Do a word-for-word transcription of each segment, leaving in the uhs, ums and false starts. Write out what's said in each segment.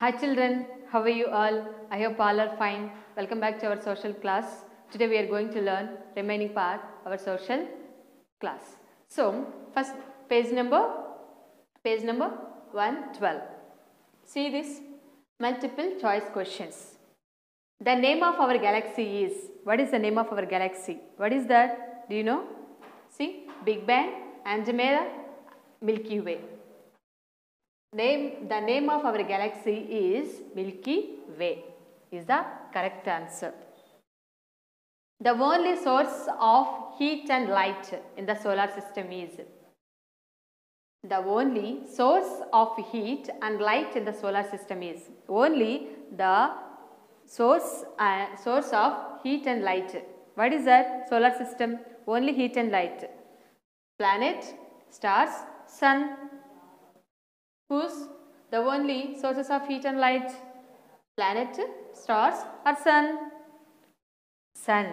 Hi children, how are you all? I hope all are fine. Welcome back to our social class. Today we are going to learn remaining part of our social class. So first page number, page number one twelve. See this multiple choice questions. The name of our galaxy is, what is the name of our galaxy? What is that? Do you know? See, Big Bang, Andromeda, Milky Way. Name, the name of our galaxy is Milky Way is the correct answer. The only source of heat and light in the solar system is, the only source of heat and light in the solar system is, only the source, uh, source of heat and light. What is that? Solar system, only heat and light. Planet, stars, sun. Whose the only sources of heat and light? Planet, stars or sun? Sun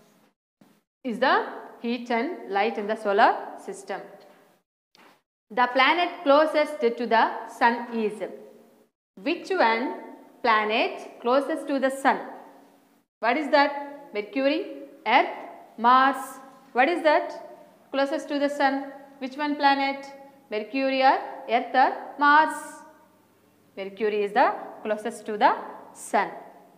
is the heat and light in the solar system. The planet closest to the sun is, which one planet closest to the sun? What is that? Mercury, Earth, Mars. What is that? Closest to the sun. Which one planet? Mercury or Earth or Mars? Mercury is the closest to the sun.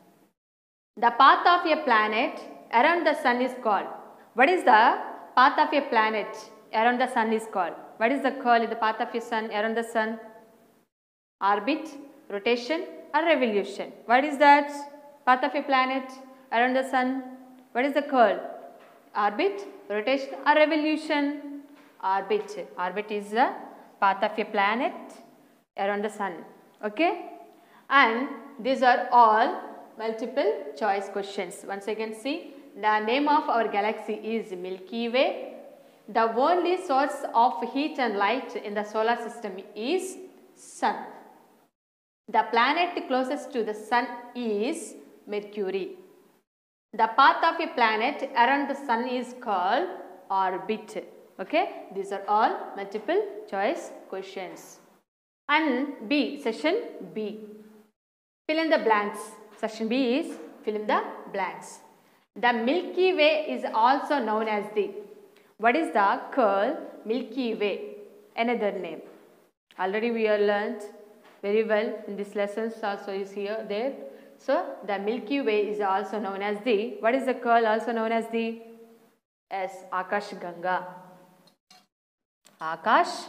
The path of a planet around the sun is called. What is the path of a planet around the sun is called? What is the call in the path of a sun around the sun? Orbit, rotation or revolution? What is that? Path of a planet around the sun. What is the call? Orbit, rotation or revolution? Orbit. Orbit is the path of a planet around the sun. Okay? And these are all multiple choice questions. Once again, see, the name of our galaxy is Milky Way. The only source of heat and light in the solar system is sun. The planet closest to the sun is Mercury. The path of a planet around the sun is called orbit. Okay, these are all multiple choice questions. And B, session B. Fill in the blanks. Section B is fill in the blanks. The Milky Way is also known as the, what is the curl Milky Way? Another name. Already we have learnt very well in this lessons also is here there. So the Milky Way is also known as the, what is the curl also known as the? As Akash Ganga. Akash,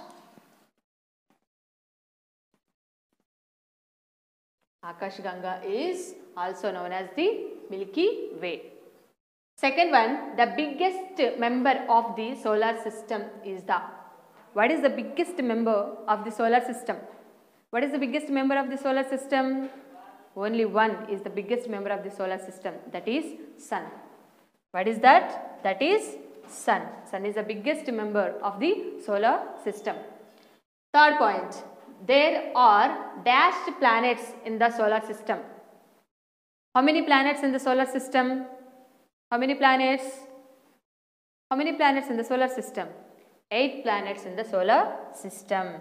Akash Ganga is also known as the Milky Way. Second one, the biggest member of the solar system is the, what is the biggest member of the solar system? What is the biggest member of the solar system? Only one is the biggest member of the solar system, that is sun. What is that? That is sun. Sun is the biggest member of the solar system. Third point, there are dashed planets in the solar system. How many planets in the solar system? How many planets? How many planets in the solar system? Eight planets in the solar system.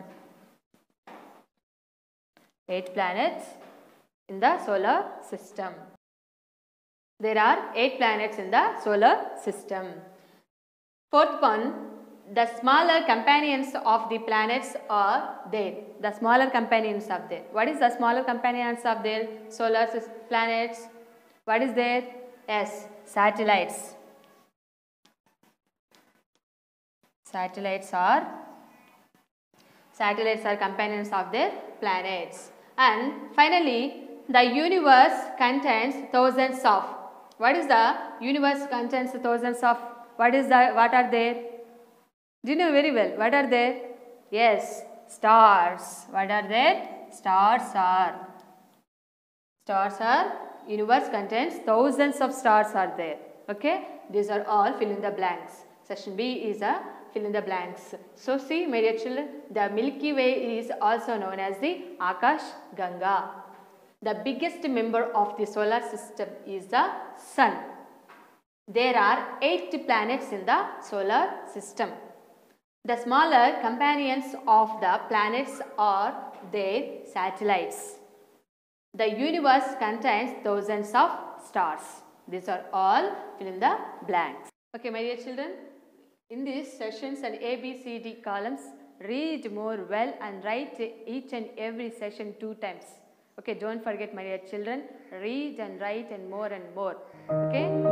Eight planets in the solar system. There are eight planets in the solar system. Fourth one, the smaller companions of the planets are there. The smaller companions of there. What is the smaller companions of their solar planets? What is there? Yes, satellites. Satellites are satellites are companions of their planets. And finally, the universe contains thousands of. What is the universe contains thousands of? What is the, what are there? Do you know very well? What are there? Yes, stars. What are there? Stars are. Stars are, universe contains thousands of stars are there. Okay, these are all fill in the blanks. Section B is a fill in the blanks. So see, my dear children, the Milky Way is also known as the Akash Ganga. The biggest member of the solar system is the sun. There are eight planets in the solar system. The smaller companions of the planets are their satellites. The universe contains thousands of stars. These are all fill in the blanks. Okay, my dear children, in these sessions and A B C D columns, read more well and write each and every session two times. Okay, don't forget, my dear children, read and write and more and more. Okay.